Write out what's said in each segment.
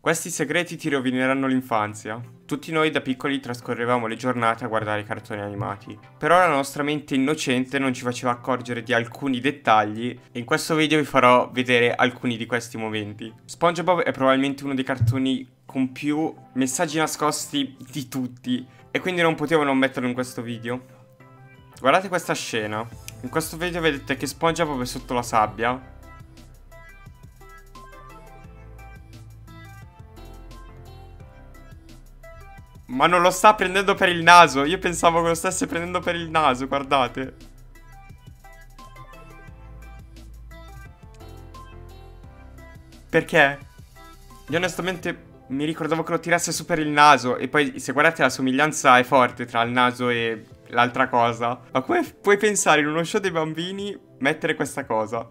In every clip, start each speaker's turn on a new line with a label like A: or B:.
A: Questi segreti ti rovineranno l'infanzia. Tutti noi da piccoli trascorrevamo le giornate a guardare i cartoni animati. Però la nostra mente innocente non ci faceva accorgere di alcuni dettagli e in questo video vi farò vedere alcuni di questi momenti. SpongeBob è probabilmente uno dei cartoni con più messaggi nascosti di tutti e quindi non potevo non metterlo in questo video. Guardate questa scena. In questo video vedete che SpongeBob è sotto la sabbia. Ma non lo sta prendendo per il naso. Io pensavo che lo stesse prendendo per il naso, guardate. Perché? Io onestamente mi ricordavo che lo tirasse su per il naso. E poi se guardate la somiglianza è forte tra il naso e l'altra cosa. Ma come puoi pensare in uno show dei bambini mettere questa cosa?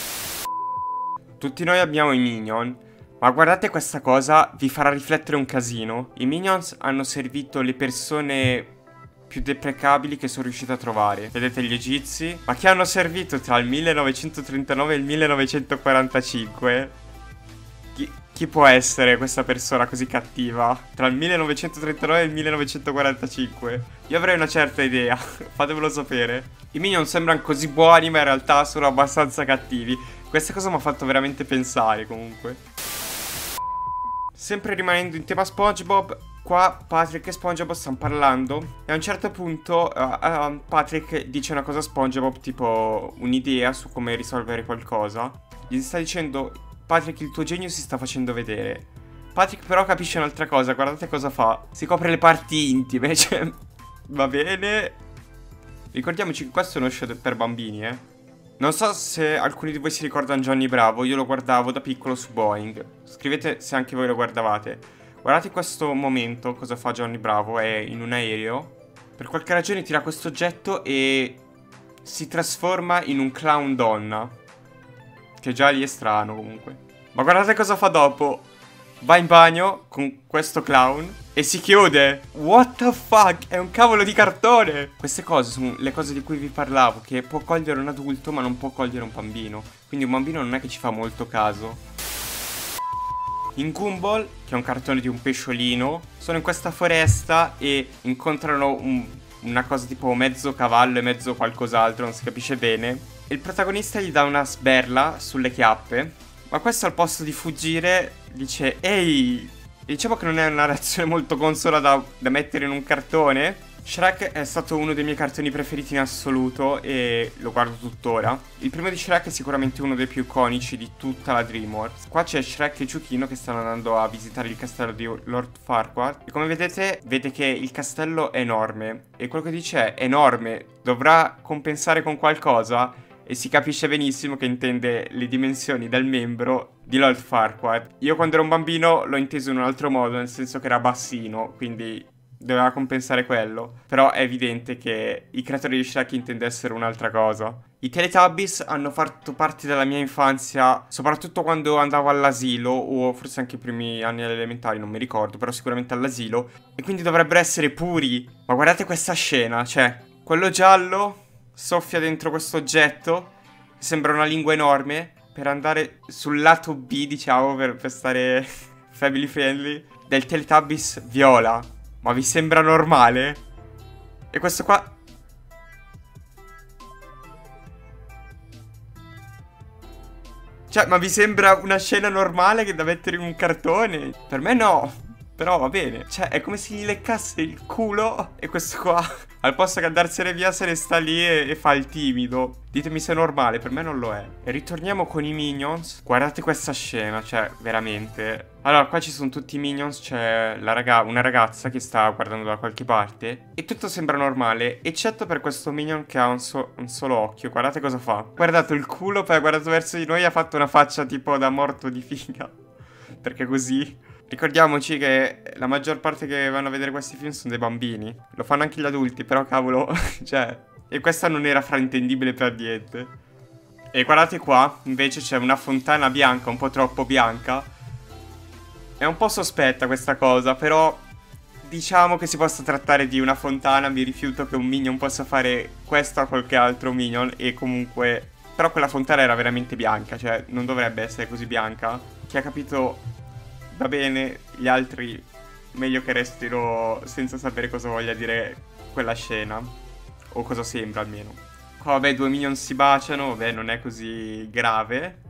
A: Tutti noi abbiamo i Minion. Ma guardate questa cosa, vi farà riflettere un casino. I Minions hanno servito le persone più deprecabili che sono riuscito a trovare. Vedete gli egizi? Ma che hanno servito tra il 1939 e il 1945? Chi può essere questa persona così cattiva? Tra il 1939 e il 1945? Io avrei una certa idea, fatemelo sapere. I Minion sembrano così buoni ma in realtà sono abbastanza cattivi. Questa cosa mi ha fatto veramente pensare comunque. Sempre rimanendo in tema SpongeBob, qua Patrick e SpongeBob stanno parlando e a un certo punto Patrick dice una cosa a SpongeBob, tipo un'idea su come risolvere qualcosa. Gli sta dicendo: Patrick, il tuo genio si sta facendo vedere. Patrick però capisce un'altra cosa, guardate cosa fa. Si copre le parti intime, cioè va bene. Ricordiamoci che questo è uno show per bambini, Non so se alcuni di voi si ricordano Johnny Bravo, io lo guardavo da piccolo su Boeing. Scrivete se anche voi lo guardavate. Guardate questo momento, cosa fa Johnny Bravo, è in un aereo. Per qualche ragione tira questo oggetto e si trasforma in un clown donna. Che già lì è strano comunque. Ma guardate cosa fa dopo. Va in bagno con questo clown e si chiude. What the fuck? È un cavolo di cartone. Queste cose sono le cose di cui vi parlavo, che può cogliere un adulto ma non può cogliere un bambino. Quindi un bambino non è che ci fa molto caso. In Gumball, che è un cartone di un pesciolino, sono in questa foresta e incontrano una cosa tipo mezzo cavallo e mezzo qualcos'altro, non si capisce bene. E il protagonista gli dà una sberla sulle chiappe. Ma questo al posto di fuggire dice: ehi, diciamo che non è una reazione molto consola da mettere in un cartone. Shrek è stato uno dei miei cartoni preferiti in assoluto e lo guardo tuttora. Il primo di Shrek è sicuramente uno dei più iconici di tutta la DreamWorks. Qua c'è Shrek e Ciuchino che stanno andando a visitare il castello di Lord Farquaad. E come vedete, vede che il castello è enorme. E quello che dice è enorme, dovrà compensare con qualcosa. E si capisce benissimo che intende le dimensioni del membro di Lord Farquaad. Io quando ero un bambino l'ho inteso in un altro modo, nel senso che era bassino, quindi doveva compensare quello. Però è evidente che i creatori di Shrek intendessero un'altra cosa. I Teletubbies hanno fatto parte della mia infanzia, soprattutto quando andavo all'asilo, o forse anche i primi anni alle elementari, non mi ricordo, però sicuramente all'asilo. E quindi dovrebbero essere puri. Ma guardate questa scena, cioè, quello giallo soffia dentro questo oggetto, che sembra una lingua enorme, per andare sul lato B, diciamo, per stare family friendly, del Teletubbies viola. Ma vi sembra normale? E questo qua... Cioè, ma vi sembra una scena normale che da mettere in un cartone? Per me no. Però va bene. Cioè, è come se gli leccasse il culo e questo qua, al posto che andarsene via, se ne sta lì e fa il timido. Ditemi se è normale, per me non lo è. E ritorniamo con i Minions. Guardate questa scena, cioè, veramente. Allora, qua ci sono tutti i Minions, c'è una ragazza che sta guardando da qualche parte. E tutto sembra normale, eccetto per questo Minion che ha un solo occhio. Guardate cosa fa. Guardate il culo, poi ha guardato verso di noi e ha fatto una faccia tipo da morto di figa. Perché così... Ricordiamoci che la maggior parte che vanno a vedere questi film sono dei bambini. Lo fanno anche gli adulti, però cavolo, cioè... E questa non era fraintendibile per niente. E guardate qua, invece c'è una fontana bianca, un po' troppo bianca. È un po' sospetta questa cosa, però... Diciamo che si possa trattare di una fontana, mi rifiuto che un Minion possa fare questo a qualche altro Minion. E comunque... Però quella fontana era veramente bianca, cioè non dovrebbe essere così bianca. Chi ha capito... va bene, gli altri meglio che restino senza sapere cosa voglia dire quella scena. O cosa sembra almeno. Qua vabbè, due minion si baciano, vabbè, non è così grave.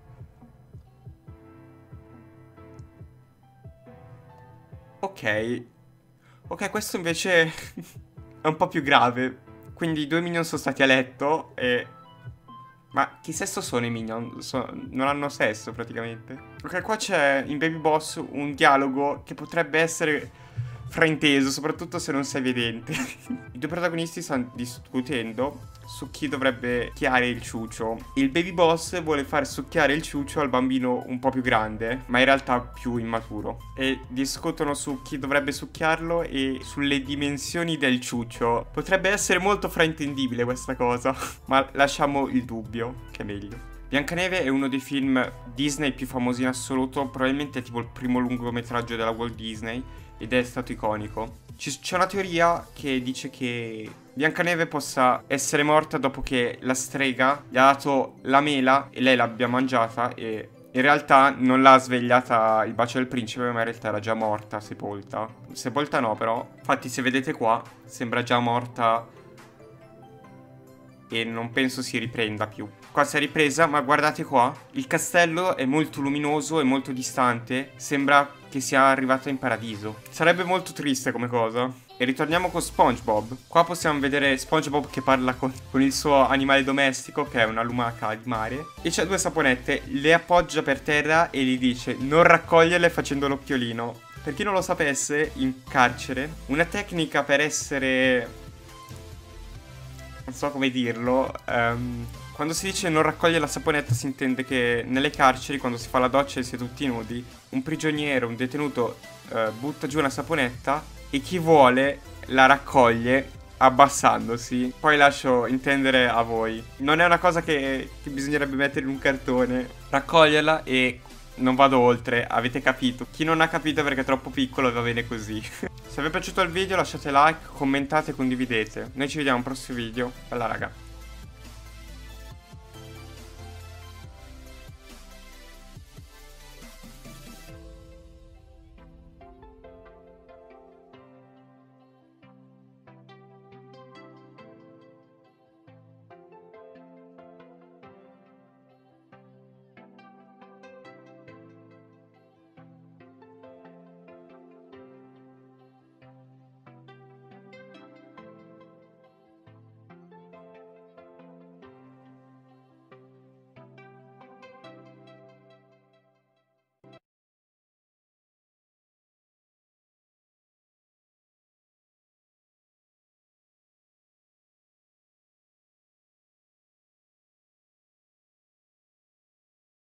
A: Ok. Ok, questo invece è un po' più grave. Quindi i due minion sono stati a letto e... Ma che sesso sono i minion? Non hanno sesso praticamente. Ok, qua c'è in Baby Boss un dialogo che potrebbe essere frainteso, soprattutto se non sei vedente. I due protagonisti stanno discutendo su chi dovrebbe succhiare il ciuccio. Il Baby Boss vuole far succhiare il ciuccio al bambino un po' più grande, ma in realtà più immaturo. E discutono su chi dovrebbe succhiarlo e sulle dimensioni del ciuccio. Potrebbe essere molto fraintendibile questa cosa, ma lasciamo il dubbio, che è meglio. Biancaneve è uno dei film Disney più famosi in assoluto, probabilmente è tipo il primo lungometraggio della Walt Disney ed è stato iconico. C'è una teoria che dice che Biancaneve possa essere morta dopo che la strega gli ha dato la mela e lei l'abbia mangiata e in realtà non l'ha svegliata il bacio del principe, ma in realtà era già morta, sepolta. Sepolta no però, infatti se vedete qua sembra già morta e non penso si riprenda più. Qua si è ripresa, ma guardate qua, il castello è molto luminoso e molto distante, sembra che sia arrivata in paradiso. Sarebbe molto triste come cosa. E ritorniamo con SpongeBob. Qua possiamo vedere SpongeBob che parla con il suo animale domestico, che è una lumaca di mare. E c'ha due saponette, le appoggia per terra e gli dice non raccoglierle facendo l'occhiolino. Per chi non lo sapesse, in carcere, una tecnica per essere... non so come dirlo, quando si dice non raccoglie la saponetta si intende che nelle carceri, quando si fa la doccia e si è tutti nudi, un prigioniero, un detenuto butta giù una saponetta e chi vuole la raccoglie abbassandosi. Poi lascio intendere a voi. Non è una cosa che bisognerebbe mettere in un cartone. Raccoglierla e non vado oltre, avete capito. Chi non ha capito perché è troppo piccolo va bene così. Se vi è piaciuto il video lasciate like, commentate e condividete. Noi ci vediamo al prossimo video. Bella raga.